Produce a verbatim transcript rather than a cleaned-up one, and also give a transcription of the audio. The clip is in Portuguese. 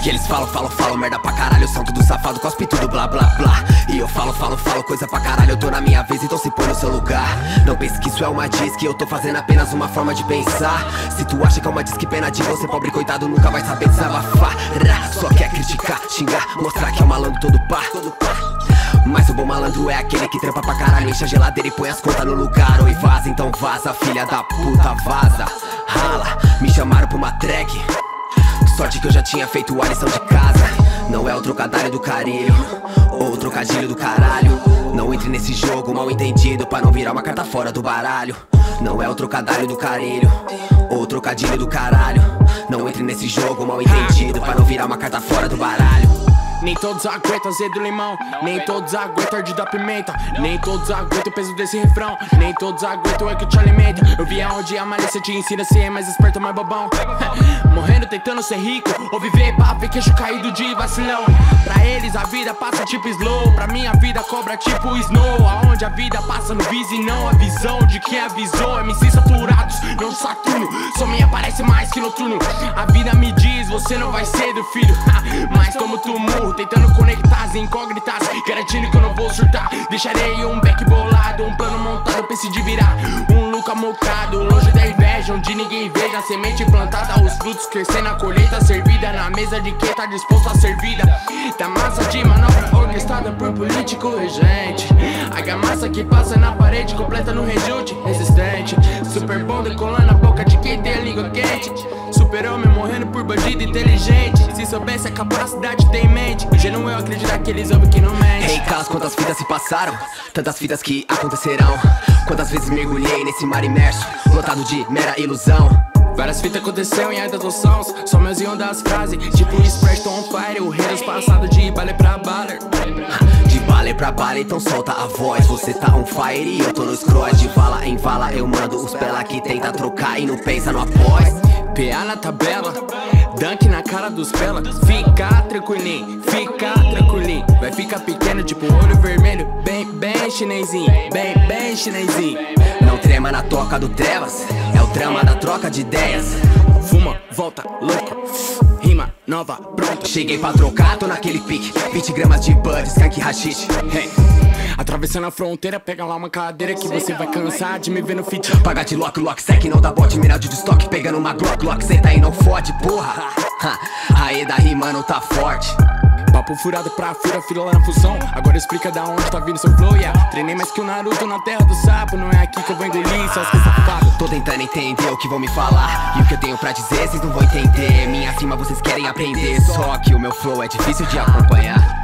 E eles falam, falam, falam merda pra caralho, são tudo safado, cospe tudo blá blá blá. E eu falo, falo, falo coisa pra caralho, eu tô na minha vez, então se põe no seu lugar. Não pense que isso é uma diz, que eu tô fazendo apenas uma forma de pensar. Se tu acha que é uma diz, que pena de você, pobre coitado, nunca vai saber desabafar. Só quer criticar, xingar, mostrar que é um malandro todo pá. Mas o bom malandro é aquele que trampa pra caralho, enche a geladeira e põe as contas no lugar. Oi, vaza, então vaza, filha da puta, vaza. Rala, me chamaram pra uma track. Sorte que eu já tinha feito a lição de casa. Não é o trocadilho do carilho, ou o trocadilho do caralho. Não entre nesse jogo mal entendido, pra não virar uma carta fora do baralho. Não é o trocadilho do carilho, ou o trocadilho do caralho. Não entre nesse jogo mal entendido, pra não virar uma carta fora do baralho. Nem todos aguentam azedo limão, nem todos aguentam ardido da pimenta, nem todos aguentam o peso desse refrão, nem todos aguentam é que te alimenta. Eu vi aonde a malícia te ensina a ser mais esperto, mais bobão. Morrendo tentando ser rico, ou viver pra ver queixo caído de vacilão. Pra eles a vida passa tipo slow, pra mim a vida cobra tipo snow. Aonde a vida passa no viso e não a visão de quem avisou. M Cs saturados, não Saturno, só me aparece mais que noturno. A vida me diz, você não vai ser do filho, mas como tu murro, tentando conectar as incógnitas, garantindo que eu não vou surtar. Deixarei um back bolado, um plano montado, pense de virar um Luca mocado, longe da inveja, onde ninguém veja a semente plantada, os frutos crescendo, a colheita servida na mesa de quem tá disposto a ser vida. Da massa de manobra orquestrada por político regente, a gamassa que passa na parede, completa no rejunte resistente. Super bom decolando a boca de quem tem a língua quente. Super-homem morrendo por bandido inteligente. Se soubesse a capacidade tem em mente, ingênuo eu acreditar que eles ouvem que não mente. Ei, caso quantas vidas se passaram, tantas vidas que acontecerão. Quantas vezes mergulhei nesse mar imerso, lotado de mera ilusão. Várias fitas aconteceram em altas sons, só meus iam das frases, tipo Spread on Fire, o rei dos passados de baler pra baler. De baler pra baler, então solta a voz. Você tá on fire e eu tô no scroll. De vala em vala eu mando os pela que tenta trocar e não pensa no após. P A na tabela, dunk na cara dos pela. Fica tranquilinho, fica tranquilinho. Vai ficar pequeno tipo olho vermelho, bem, bem chinesinho, bem, bem chinesinho. Não trema na toca do trevas, é o trama da troca de ideias. Fuma, volta, louco, rima nova, pronta. Cheguei pra trocar, tô naquele pique, vinte gramas de bud, skunk hashish. Hey. Atravessando a fronteira, pega lá uma cadeira que você vai cansar de me ver no feed. Paga de lock, lock, sec, não dá bote, mirado de estoque, pegando uma glock, lock, senta aí, não fode, porra. A E da rima não tá forte. Papo furado pra fura, fila lá na fusão. Agora explica da onde tá vindo seu flow, yeah. Treinei mais que o Naruto na terra do sapo. Não é aqui que eu vou engolir, só os que safado. Tô tentando entender o que vão me falar, e o que eu tenho pra dizer, vocês não vão entender. Minha cima vocês querem aprender, só que o meu flow é difícil de acompanhar.